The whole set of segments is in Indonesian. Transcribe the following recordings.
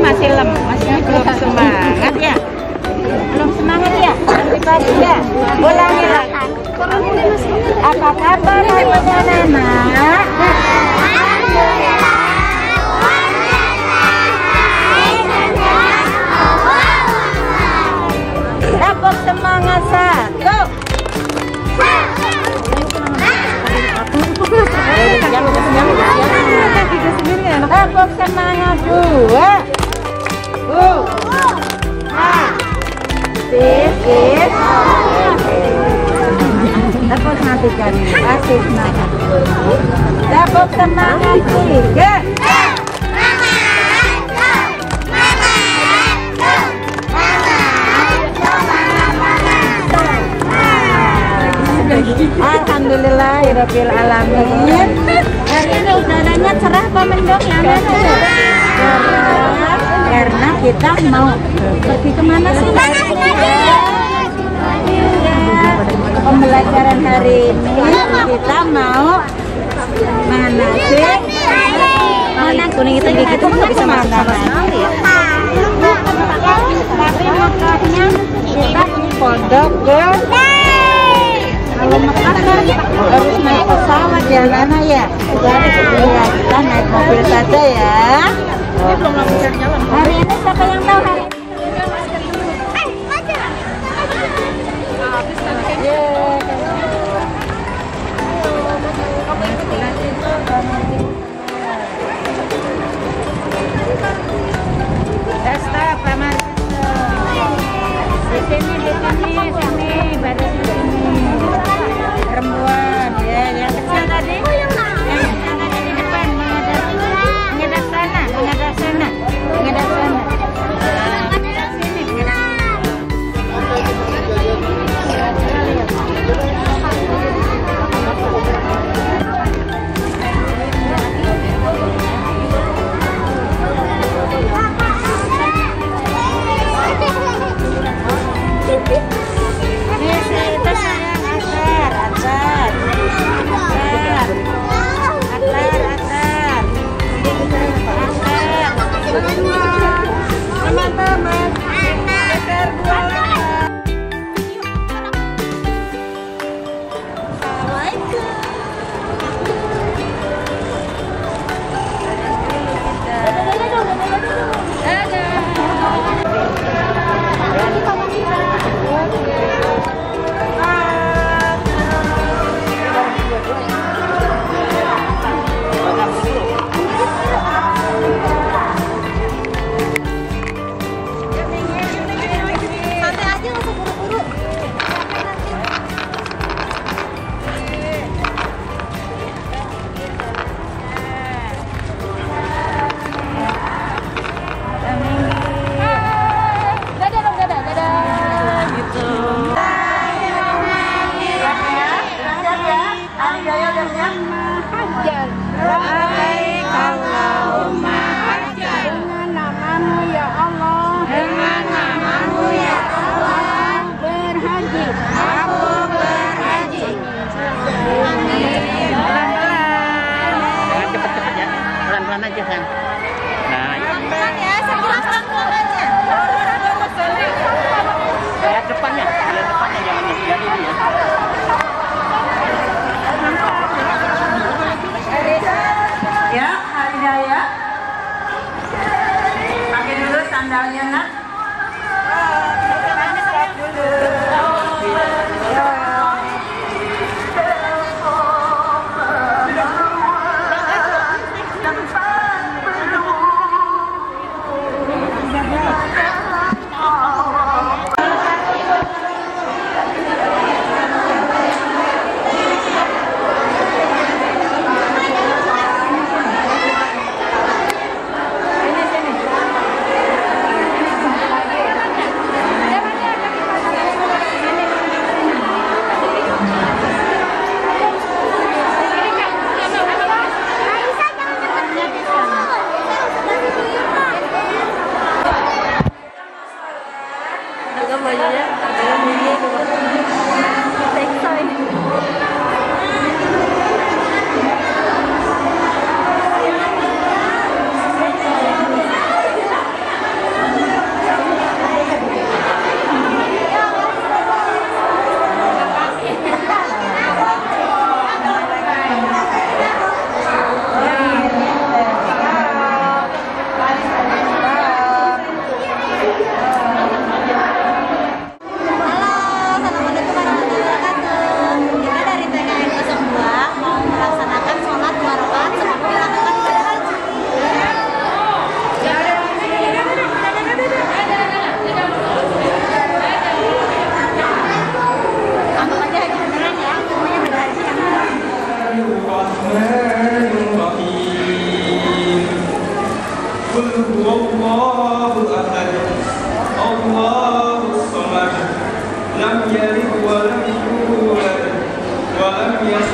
masih belum semangat ya. Belum semangat ya. Pagi ya. Ulangi lagi. Apa kabar anak-anak? Tepuk semangat satu. Tepuk semangat dua. Tepuk semangat tiga. Asik semangat. Tepuk semangat tiga. Alhamdulillahirabbil alamin. Hari ini udaranya cerah apa mendung ya? Cerah. Karena kita mau pergi kemana sih? Pembelajaran hari ini kita mau manasik. Mana kuning itu gigi itu nggak bisa makan sama sekali ya. Tapi makannya kita di pondok gede. Kalau makan harus naik pesawat ya Nana ya. Iya, kita naik mobil saja ya. Hari ini siapa yang tahu hari ini? Stop, paman. Di sini, baru di sini. Perempuan, ya, yang kecil tadi. Yang kecil tadi di depan, menghadap sana.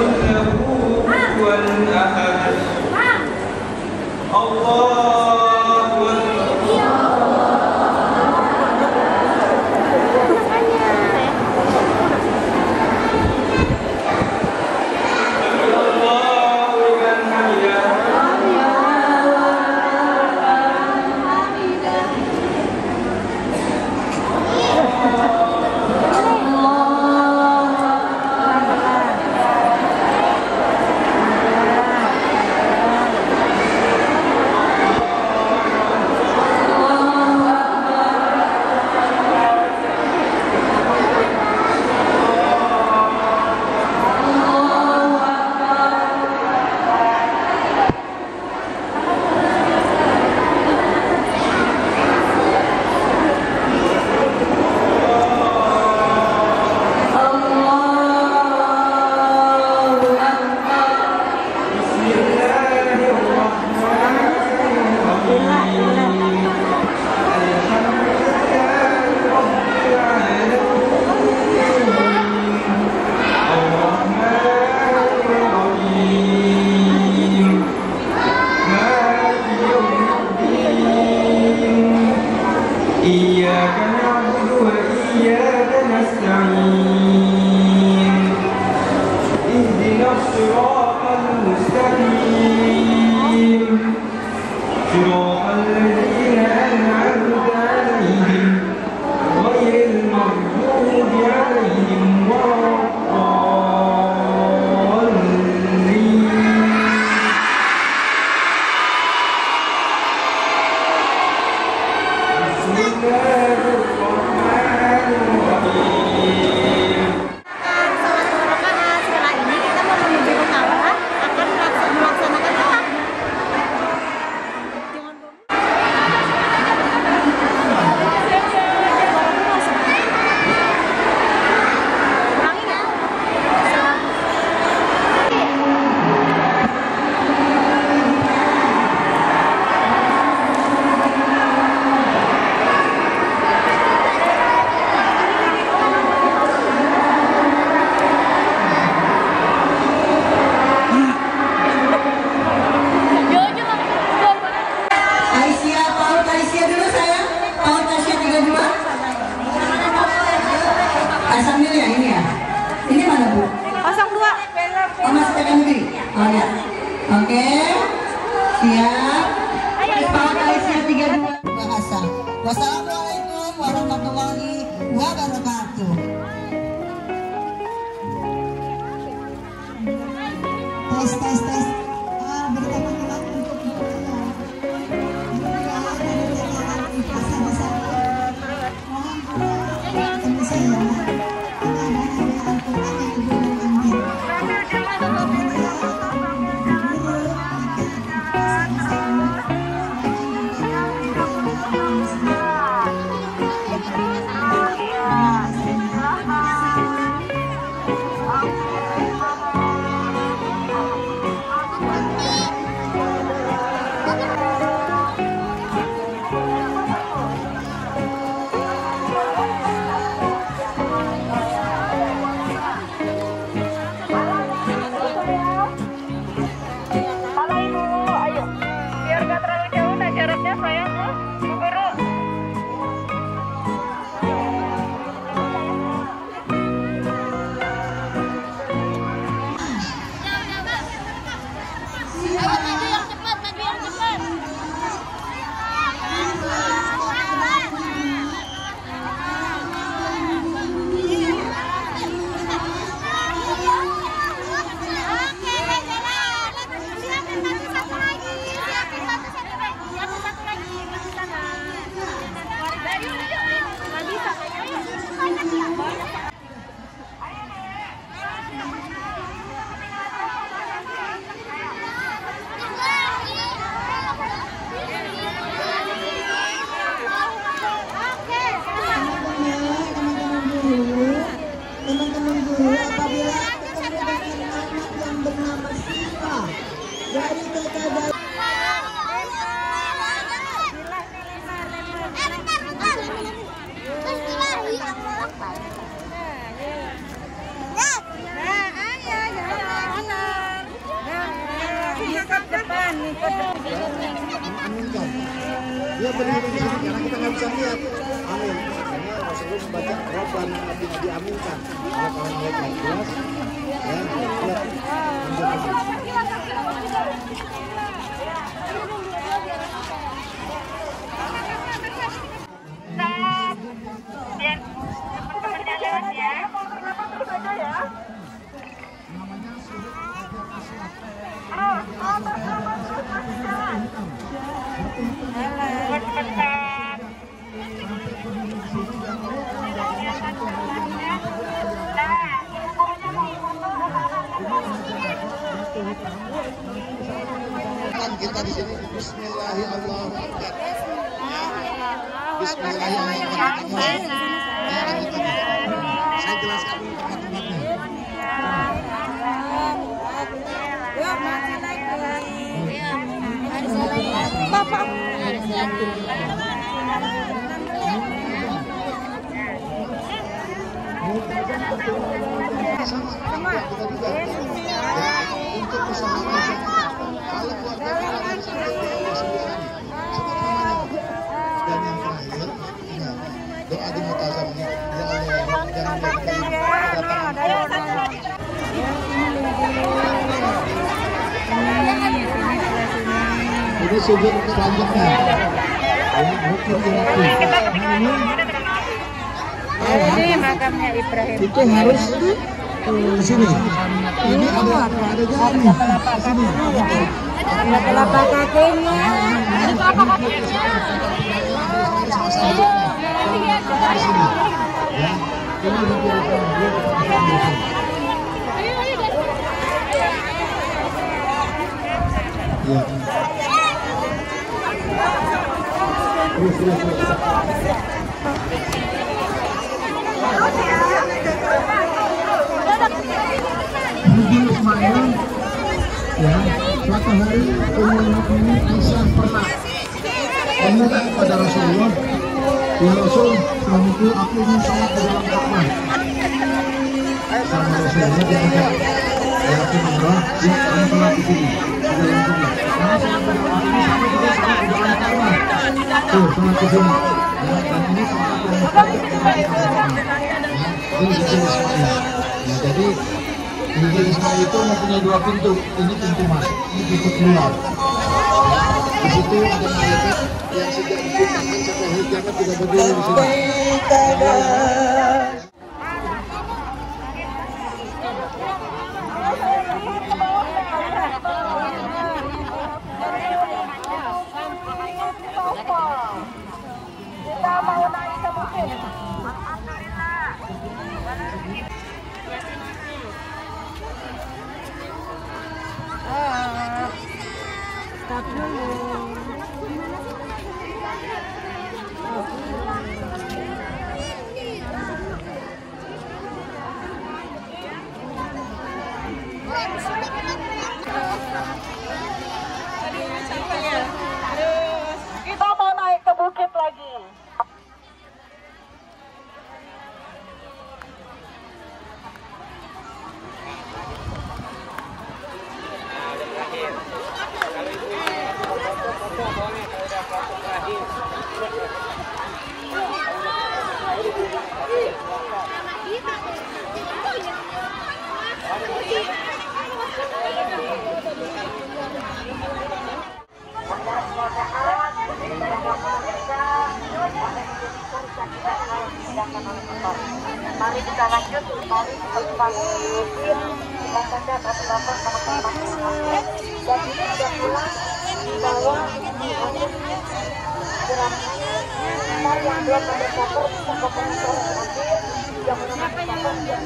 Oke, siap. Paut Aisyah 32 bahasa. Wassalamualaikum warahmatullahi wabarakatuh. Tes. Bertemu lagi untuk dunia. Dunia dari jalan ikhlas besar. Mohon doa saya. Aminkan. Dia berdiri di sini karena kita nggak bisa lihat. Amin. Karena Rasulullah membaca Rabbana atina diaminkan. Kalau kalian lihat yang jelas, ya lihat. Kita di sini Bismillahirrahmanirrahim. Bismillahirrahmanirrahim. Saya jelaskan dulu tempat-tempatnya. Bapak. Sama kita juga untuk usaha kalau keluarga kita sampai ke 9 sebut namanya. Dan yang terakhir doa di mutasam ini, ya Allah jangan kedatangan ini sujud selanjutnya Ini makamnya Ibrahim. itu harus di sini. Ini ada jalan di sini. Ada telapak kakinya. Ada telapak kakinya. Nabi Ismail, ya, suatu hari Ummu Aisyah pernah meminta kepada Rasulullah, ya Rasul, suamiku aku ingin sholat di dalam Ka'bah. Sama Rasulullah diajak, ya aku menolak, ya kamu sholat di sini, di dalam sini. Karena sholat di dalam ini sama juga sholat di dalam Ka'bah. Tuh, sholat di sini. Ya, dan ini salah satu yang mustajab di dalam Ka'bah. Ya, ini sisi Ismail. Ya, jadi Nabi Ismail itu mempunyai 2 pintu. Ini pintu masuk, ini pintu keluar. Di situ ada malaikat yang sejak diciptakan sampai hari kiamat tidak berdiri di sini. Kita mau naik ke bukit. Alhamdulillah. Stop dulu. Kita mau naik ke bukit lagi. Mari kita lanjut, mari kita bangun. Kita saja bapak-bapak sama teman-teman. Dan ini sudah pulang bawa mari yang belum ada koper bisa koper nanti yang menggunakan koper yang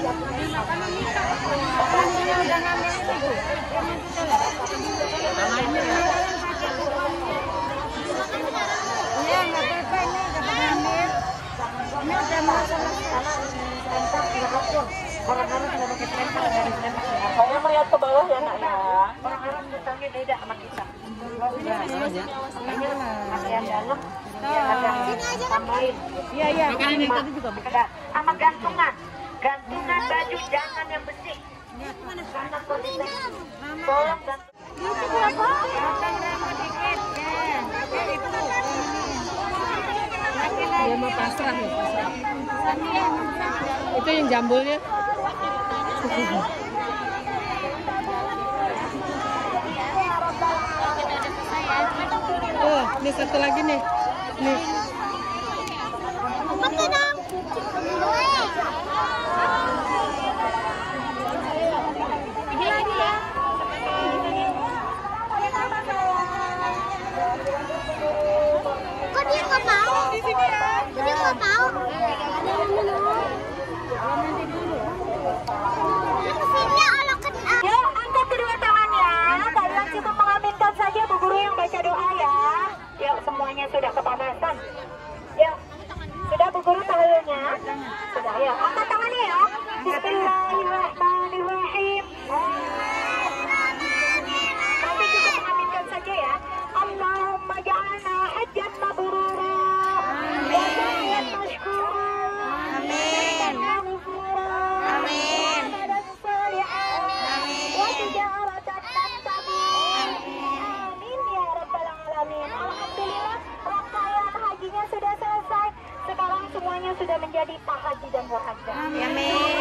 orang-orang sudah pakai telempar dari telempar. Saya melihat ke bawah ya nak ya. Orang-orang datangnya beda sama kita. Makanya pakaian dalam ada tambahin. Iya iya. Tadi juga sama gantungan. Gantungan baju jangan yang bersih. Karena kondisi tolong gantungan. pasrah ya, pasrah. Itu yang jambulnya. Oh, ini satu lagi nih. Nih. Kok dia nggak mau? Kok dia nggak mau? Ya, angkat kedua tangannya. Kalian cukup mengaminkan saja Bu Guru yang baca doa ya. Ya, semuanya sudah kepanasan. Ya, sudah Bu Guru tahayulnya? Sudah ya. Angkat tangannya ya. Bismillahirrahmanirrahim. Nanti cukup mengaminkan saja ya. Allahumma ja'alna hajjan mabrura. Wa sa'yan mashkura. Amin. Amin. Alhamdulillah, rangkaian hajinya sudah selesai. Sekarang semuanya sudah menjadi pahaji dan muhajir. Amin.